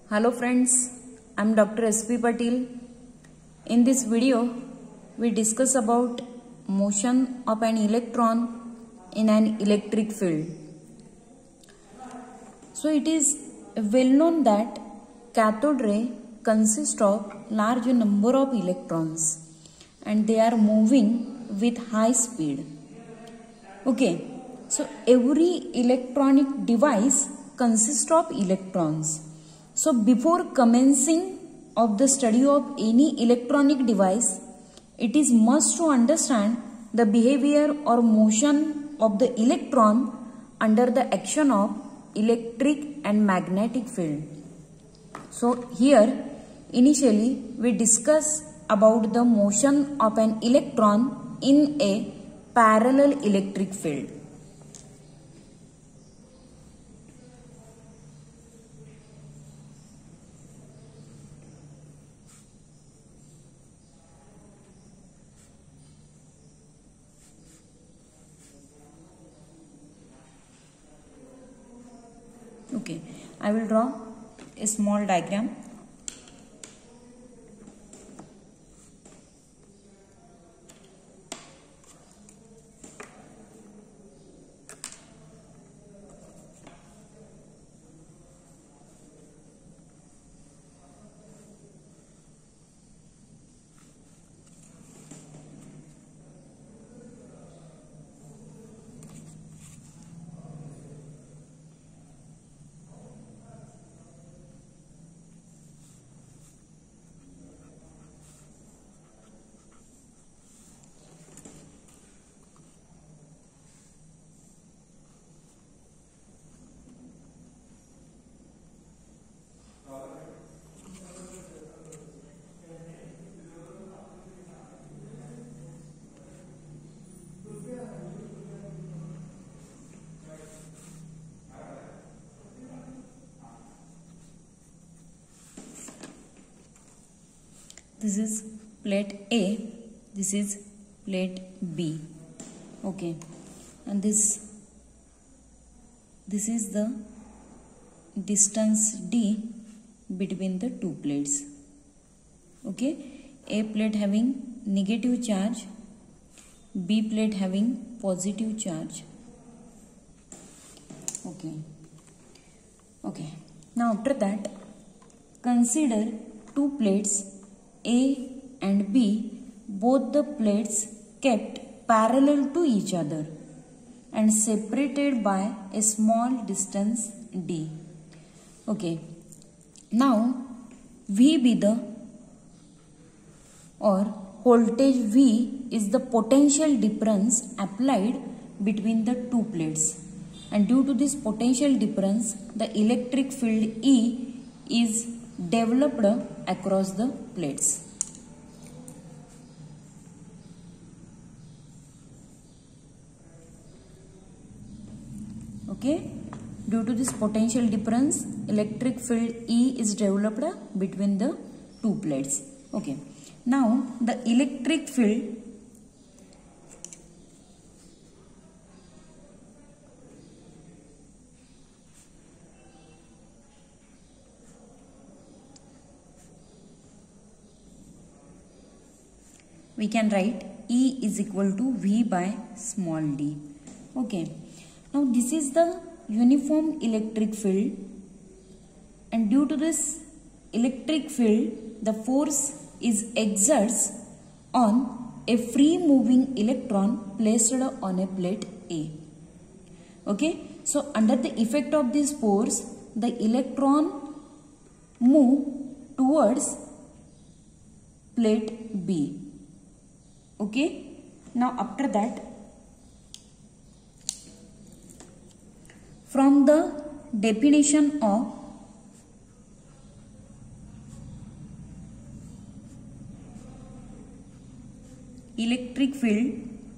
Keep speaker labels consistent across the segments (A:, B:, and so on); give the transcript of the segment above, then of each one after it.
A: Hello friends, I am Dr. S.P. Patil. In this video, we discuss about motion of an electron in an electric field. So it is well known that cathode ray consists of large number of electrons and they are moving with high speed. Okay, so every electronic device consists of electrons. So before commencing of the study of any electronic device, it is must to understand the behavior or motion of the electron under the action of electric and magnetic field. So here initially we discuss about the motion of an electron in a parallel electric field. Okay, I will draw a small diagram. This is plate A, this is plate B. Okay, and this is the distance D between the two plates. Okay, A plate having negative charge, B plate having positive charge. Okay. Now after that, consider two plates A and B, both the plates kept parallel to each other and separated by a small distance D. Okay, now V be the voltage V is the potential difference applied between the two plates, and due to this potential difference the electric field E is developed across the plates. Okay, due to this potential difference, electric field E is developed between the two plates. Okay, now the electric field we can write E is equal to V by small d. Okay, now this is the uniform electric field, and due to this electric field the force is exerts on a free moving electron placed on a plate A. Okay, so under the effect of this force the electron move towards plate B. Okay, now after that, from the definition of electric field,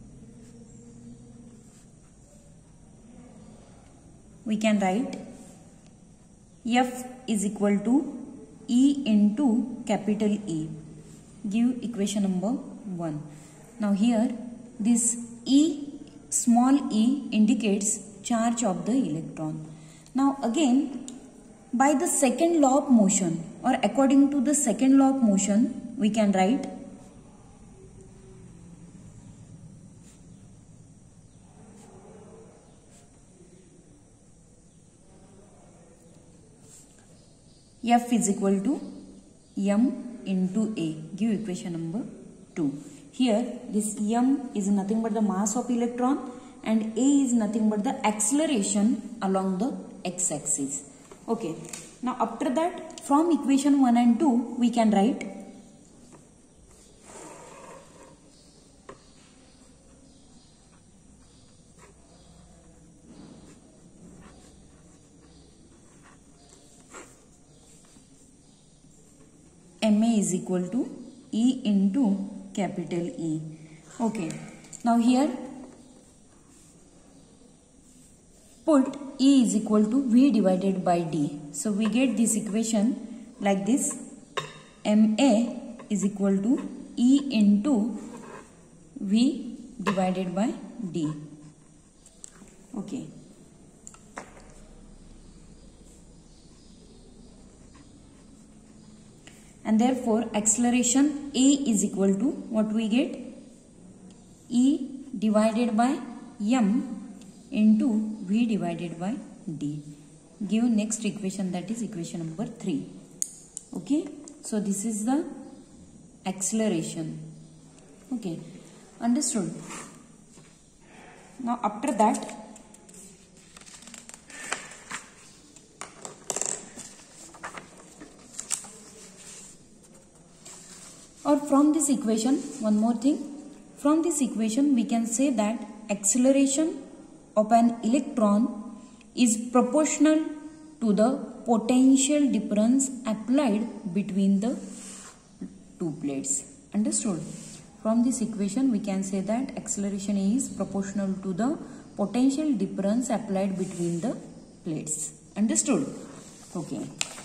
A: we can write F is equal to E into capital E. Give equation number 1. Now here this E, small e, indicates charge of the electron. Now again by the second law of motion, or according to the second law of motion, we can write F is equal to m into a. Give equation number 2. Here this m is nothing but the mass of electron and a is nothing but the acceleration along the x-axis. Okay. Now after that, from equation 1 and 2 we can write ma is equal to E into capital E. Okay. Now here put E is equal to V divided by D. So we get this equation like this. Ma is equal to E into V divided by D. Okay. And therefore acceleration A is equal to what we get? E divided by m into V divided by D. Give next equation, that is equation number 3. Okay. So this is the acceleration. Okay. Understood? Now after that, or from this equation, one more thing, from this equation we can say that acceleration of an electron is proportional to the potential difference applied between the two plates. Understood? From this equation we can say that acceleration is proportional to the potential difference applied between the plates. Understood? Okay.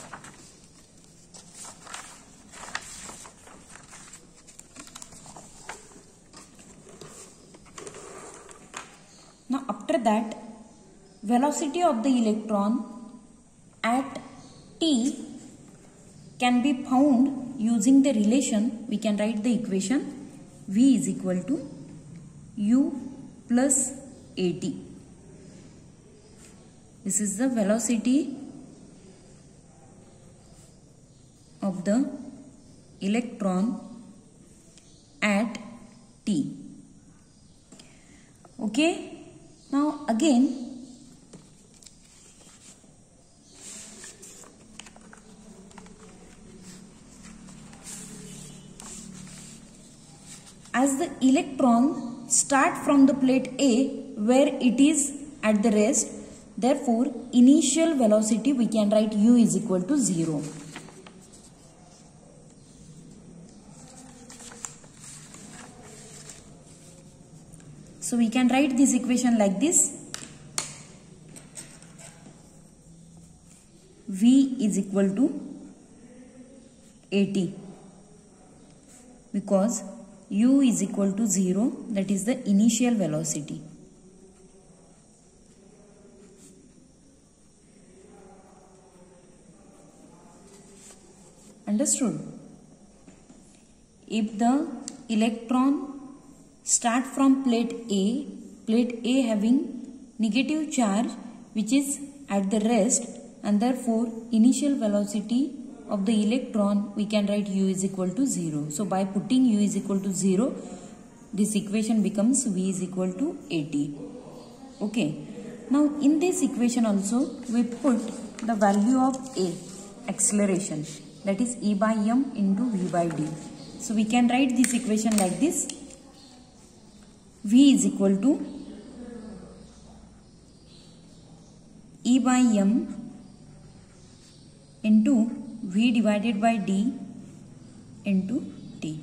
A: Now after that, velocity of the electron at t can be found using the relation. We can write the equation V is equal to U plus AT. This is the velocity of the electron at t. Okay. Now again, as the electron start from the plate A where it is at the rest, therefore initial velocity we can write U is equal to 0. So we can write this equation like this. V is equal to AT because U is equal to 0, that is the initial velocity. Understood? If the electron start from plate A having negative charge which is at the rest, and therefore initial velocity of the electron we can write U is equal to 0. So by putting U is equal to 0, this equation becomes V is equal to AT. Okay. Now in this equation also we put the value of A, acceleration, that is E by m into V by D. So we can write this equation like this. V is equal to E by m into V divided by D into T.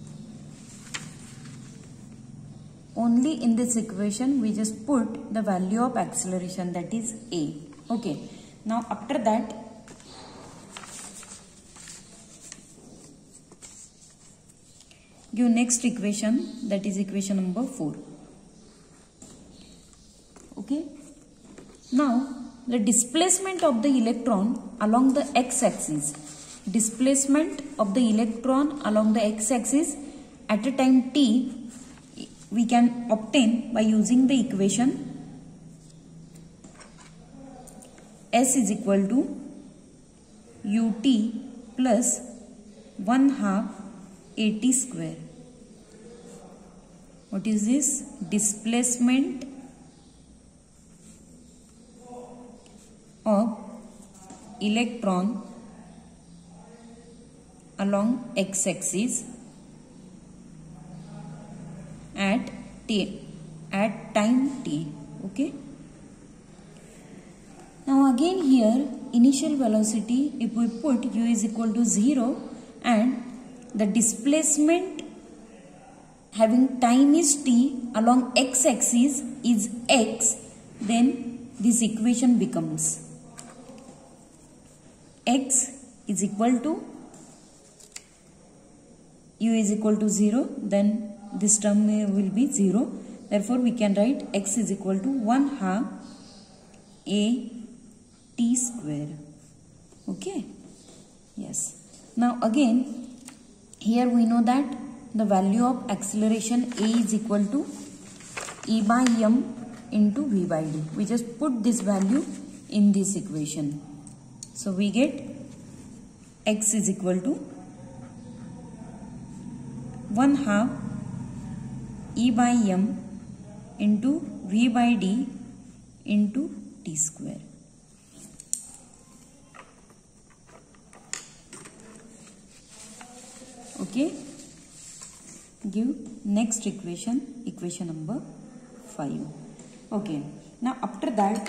A: Only in this equation we just put the value of acceleration, that is A. Okay. Now after that, give next equation, that is equation number 4. Okay. Now the displacement of the electron along the x-axis. Displacement of the electron along the x-axis at a time t we can obtain by using the equation S is equal to ut plus 1/2 at square. What is this? Displacement of electron along x-axis at time t. Okay. Now again here initial velocity, if we put u is equal to 0 and the displacement having time is t along x-axis is x, then this equation becomes x is equal to u is equal to 0, then this term will be 0. Therefore, we can write x is equal to 1/2 a t square. Okay. Yes. Now again, here we know that the value of acceleration a is equal to e by m into v by d. We just put this value in this equation. So we get x is equal to 1/2 e by m into v by d into t square. Okay. Give next equation, equation number 5. Okay. Now after that,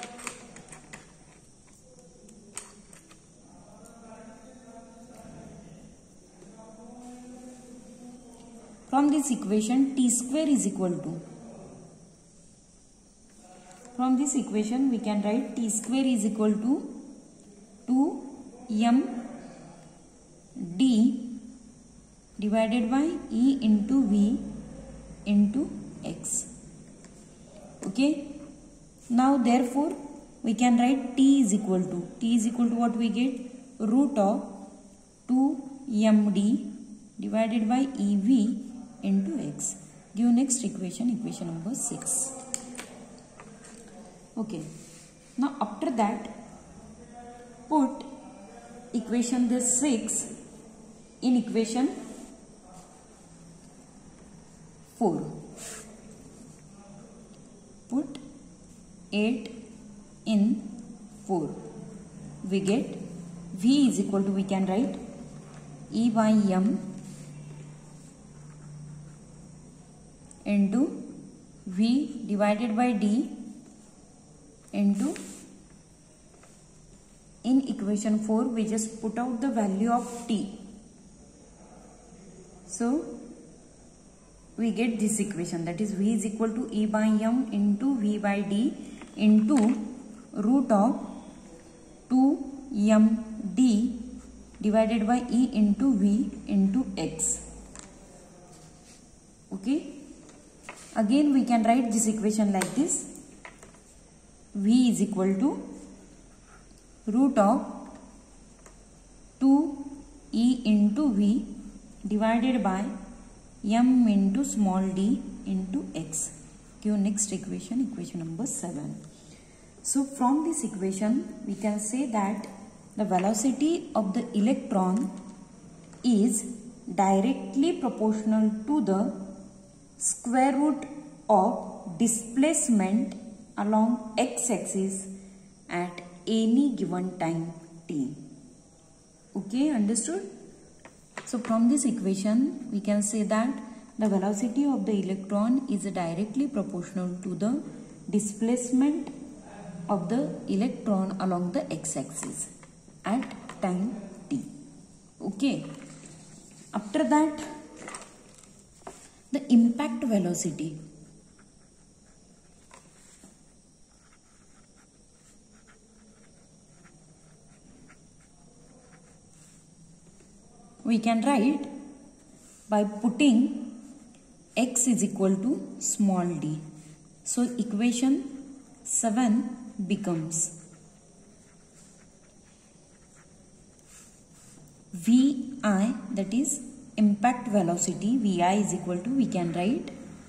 A: from this equation t square is equal to, from this equation we can write t square is equal to 2m d divided by e into v into x. Okay. Now therefore we can write t is equal to what we get? Root of 2md divided by ev into x. Give next equation, equation number 6. Okay. Now after that, put equation this 6 in equation 4. Put 8 in 4. We get v is equal to, we can write e by m into v divided by d into, in equation 4 we just put out the value of t. So we get this equation, that is v is equal to e by m into v by d into root of 2md divided by e into v into x. Okay. Again we can write this equation like this. V is equal to root of 2e into v divided by m into small d into x. Give next equation, equation number 7. So from this equation we can say that the velocity of the electron is directly proportional to the square root of displacement along x-axis at any given time t. Okay, understood? So from this equation we can say that the velocity of the electron is directly proportional to the displacement of the electron along the x-axis at time t. Okay. After that, the impact velocity. We can write by putting x is equal to small d. So equation 7 becomes Vi, that is impact velocity, Vi is equal to, we can write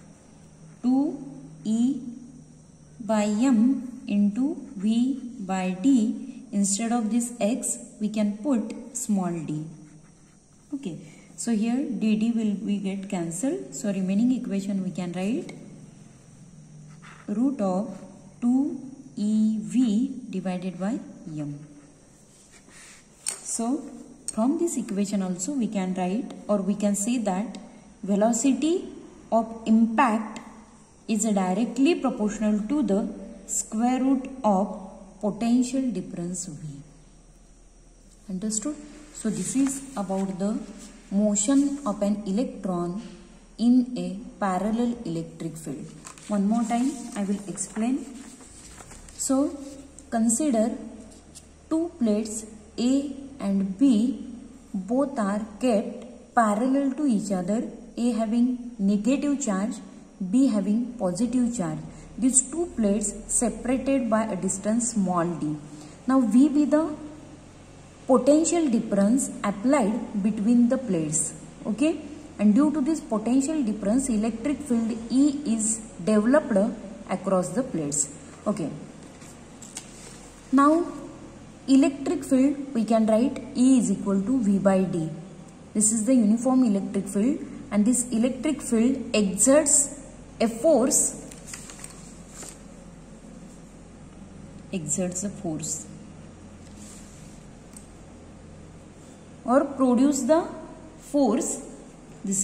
A: 2E by m into V by d. Instead of this x, we can put small d. Okay, so here dd will be get cancelled. So remaining equation we can write root of 2EV divided by m. So from this equation also we can write, or we can say that velocity of impact is directly proportional to the square root of potential difference V. Understood? So this is about the motion of an electron in a parallel electric field. One more time I will explain. So consider two plates A and B, both are kept parallel to each other, A having negative charge, B having positive charge. These two plates separated by a distance small d. Now V be the potential difference applied between the plates. Okay, and due to this potential difference, electric field E is developed across the plates. Okay, now electric field we can write E is equal to V by d. This is the uniform electric field, and this electric field exerts a force, or produce the force. This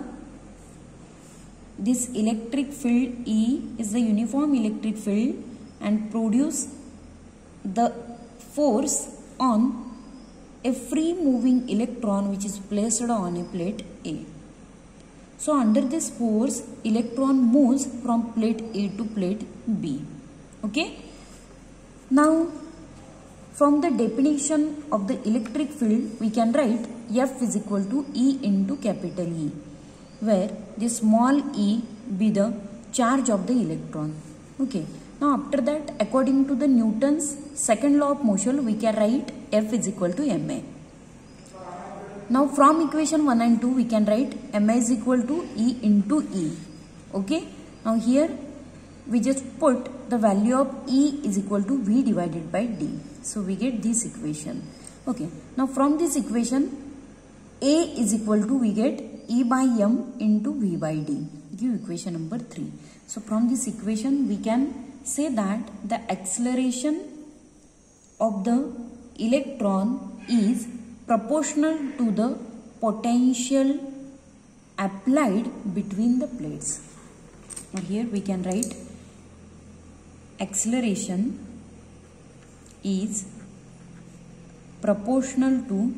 A: electric field E is the uniform electric field and produce the force on a free moving electron which is placed on a plate A. So under this force, electron moves from plate A to plate B. Okay. Now from the definition of the electric field, we can write F is equal to E into capital E, where the small e be the charge of the electron. Okay. Now after that, according to the Newton's second law of motion, we can write F is equal to ma. Now from equation 1 and 2, we can write ma is equal to E into E. Okay. Now here we just put the value of E is equal to V divided by D. So we get this equation. Okay. Now from this equation, A is equal to, we get E by m into V by D. Give equation number 3. So from this equation, we can say that the acceleration of the electron is proportional to the potential applied between the plates. Now here we can write acceleration is proportional to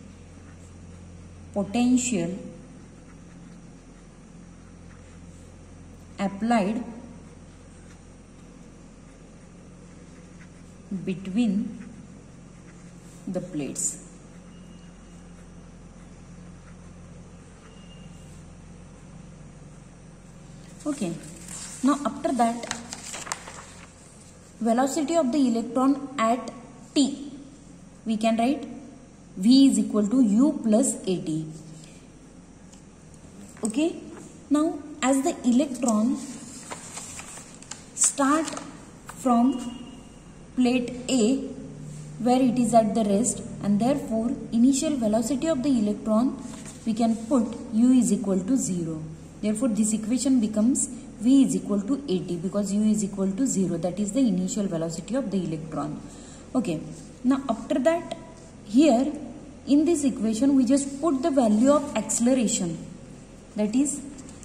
A: potential applied between the plates. Okay. Now after that, velocity of the electron at t, we can write V is equal to U plus AT. Okay. Now as the electron start from plate A where it is at the rest, and therefore initial velocity of the electron we can put U is equal to 0. Therefore this equation becomes V is equal to AT because U is equal to 0. That is the initial velocity of the electron. Okay. Now after that, here in this equation we just put the value of acceleration, that is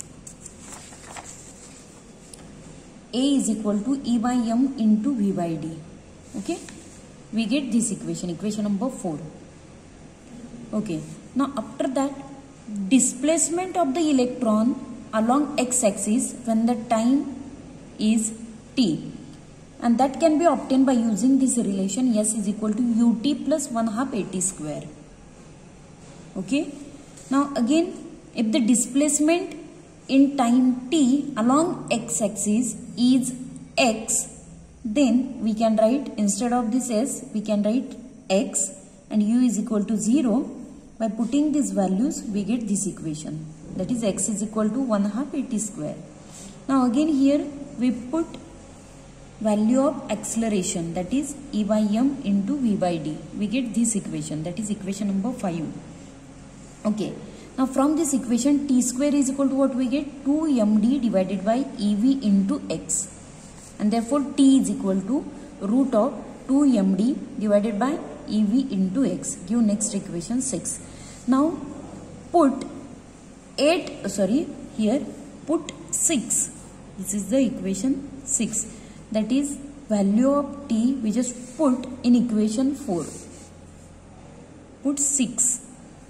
A: A is equal to E by m into V by D. Okay. We get this equation, equation number 4. Okay. Now after that, displacement of the electron along x-axis when the time is t, and that can be obtained by using this relation S is equal to ut plus 1/2 AT square. Okay. Now again, if the displacement in time t along x-axis is x, then we can write, instead of this s, we can write x and u is equal to 0. By putting these values, we get this equation. That is x is equal to 1/2 at square. Now again here we put value of acceleration, that is E by m into V by d. We get this equation, that is equation number 5. Okay. Now from this equation, t square is equal to what we get? 2md divided by ev into x. And therefore t is equal to root of 2md divided by ev into x. Give next equation 6. Now put put 6. This is the equation 6. That is value of t we just put in equation 4. Put 6.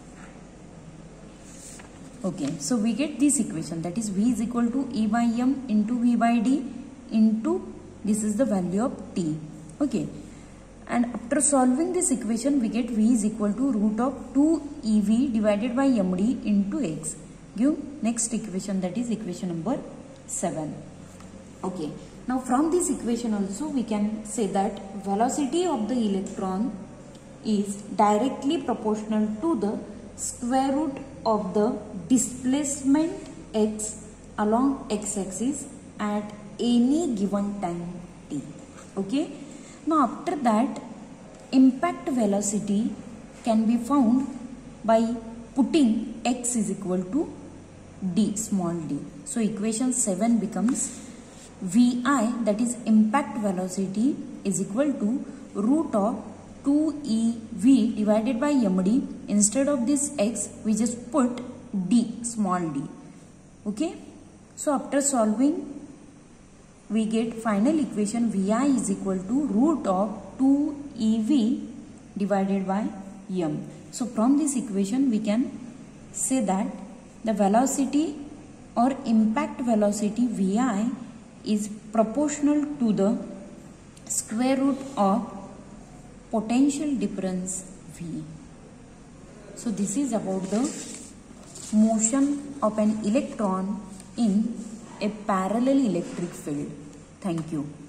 A: Okay, so we get this equation, that is v is equal to e by m into v by d into this is the value of t. Okay, and after solving this equation we get v is equal to root of 2 ev divided by md into x. Give next equation, that is equation number 7. Okay, now from this equation also we can say that velocity of the electron is directly proportional to the square root of the displacement x along x-axis at any given time t. Okay, now after that impact velocity can be found by putting x is equal to d, small d. So equation 7 becomes vi, that is impact velocity, is equal to root of 2ev divided by md. Instead of this x we just put d, small d. Okay, so after solving we get final equation vi is equal to root of 2ev divided by m. So from this equation we can say that the velocity or impact velocity vi is proportional to the square root of potential difference v. So this is about the motion of an electron in a parallel electric field. Thank you.